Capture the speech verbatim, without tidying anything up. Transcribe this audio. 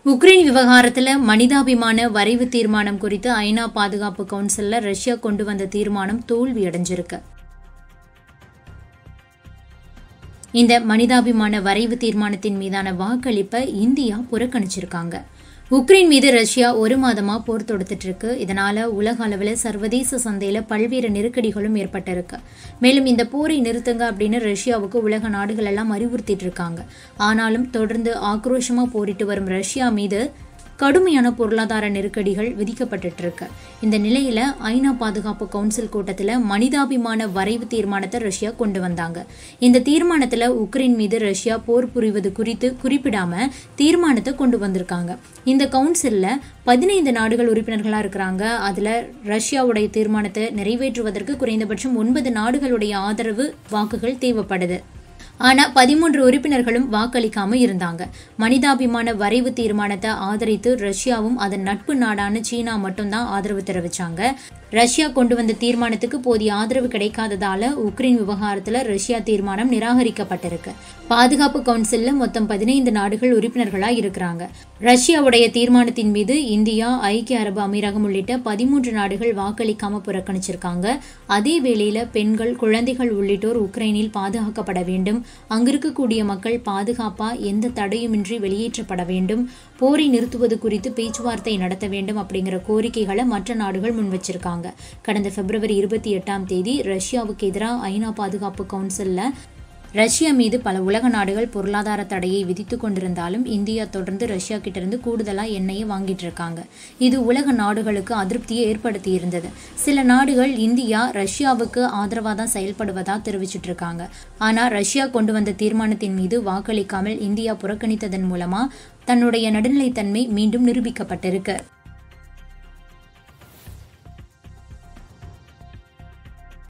Ukraine விவகாரத்தில் மனிதாபிமான வரைவு தீர்மானம் குறித்து ஐநா பாதுகாப்பு கவுன்சில்ல ரஷ்யா கொண்டு வந்த தீர்மானம் தோல்வி அடைஞ்சிருக்கு. இந்த மனிதாபிமான வரைவு தீர்மானத்தின் மீதான வாக்களிப்பை இந்தியா புறக்கணிச்சிருக்காங்க. உக்ரைன் மீது ரஷ்யா ஒரு மாதமா போர் தொடுத்துட்டு இருக்கு. இதனால உலக அளவில் சர்வதேச சந்தையில பல்வேறு நெருக்கடிகளும் ஏற்பட்டிருக்கு. மேலும் இந்த போரை நிறுத்துங்க அப்படின்னு ரஷ்யாவுக்கு உலக நாடுகள் எல்லாம் அறிவுறுத்திட்டு இருக்காங்க. ஆனாலும் தொடர்ந்து ஆக்ரோஷமா போரிட்டு வரும் ரஷ்யா மீது கடுமையான பொருளாதார நெருக்கடிகள் விதிக்கப்பட்டு இருக்கு. இந்த நிலையில ஐநா பாதுகாப்பு கவுன்சில் கூட்டத்தில் மனிதாபிமான வரைவு தீர்மானத்தை ரஷ்யா கொண்டு வந்தாங்க. இந்த தீர்மானத்துல உக்ரைன் மீது ரஷ்யா போர் புரிவது குறித்து குறிப்பிடாம தீர்மானத்தை கொண்டு வந்திருக்காங்க. இந்த கவுன்சில்ல பதினைந்து நாடுகள் உறுப்பினர்களா இருக்கிறாங்க. அதுல ரஷ்யாவுடைய தீர்மானத்தை நிறைவேற்றுவதற்கு குறைந்தபட்சம் ஒன்பது நாடுகளுடைய ஆதரவு வாக்குகள் தேவைப்படுது. ஆனா பதிமூன்று உறுப்பினர்களும் வாக்களிக்காம இருந்தாங்க. மனிதாபிமான வரைவு தீர்மானத்தை ஆதரித்து ரஷ்யாவும் அதன் நட்பு நாடான சீனா மட்டும்தான் ஆதரவு தெரிவிச்சாங்க. ரஷ்யா கொண்டு வந்த தீர்மானத்துக்கு போதிய ஆதரவு கிடைக்காததால உக்ரைன் விவகாரத்துல ரஷ்யா தீர்மானம் நிராகரிக்கப்பட்டிருக்கு. பாதுகாப்பு கவுன்சில்ல மொத்தம் பதினைந்து நாடுகள் உறுப்பினர்களா இருக்கிறாங்க. ரஷ்யாவுடைய தீர்மானத்தின் மீது இந்தியா, ஐக்கிய அரபு அமீரகம் உள்ளிட்ட பதிமூன்று நாடுகள் வாக்களிக்காம புறக்கணிச்சிருக்காங்க. அதே வேளையில பெண்கள், குழந்தைகள் உள்ளிட்டோர் உக்ரைனில் பாதுகாக்கப்பட வேண்டும், அங்கிருக்கக்கூடிய மக்கள் பாதுகாப்பா எந்த தடையுமின்றி வெளியேற்றப்பட வேண்டும், போரை நிறுத்துவது குறித்து பேச்சுவார்த்தை நடத்த வேண்டும் அப்படிங்கிற கோரிக்கைகளை மற்ற நாடுகள் முன் வச்சிருக்காங்க. கடந்த பிப்ரவரி இருபத்தி எட்டாம் தேதி ரஷ்யாவுக்கு எதிராக ஐநா பாதுகாப்பு கவுன்சில்ல ரஷ்யா மீது பல உலக நாடுகள் பொருளாதார தடையை விதித்து கொண்டிருந்தாலும் இந்தியா தொடர்ந்து ரஷ்யா கிட்ட இருந்து கூடுதலா எண்ணெயை வாங்கிட்டு இருக்காங்க. இது உலக நாடுகளுக்கு அதிருப்தியை ஏற்படுத்தி இருந்தது. சில நாடுகள் இந்தியா ரஷ்யாவுக்கு ஆதரவா தான் செயல்படுவதா தெரிவிச்சிட்டு இருக்காங்க. ஆனா ரஷ்யா கொண்டு வந்த தீர்மானத்தின் மீது வாக்களிக்காமல் இந்தியா புறக்கணித்ததன் மூலமா தன்னுடைய நடுநிலைத்தன்மை மீண்டும் நிரூபிக்கப்பட்டிருக்கு.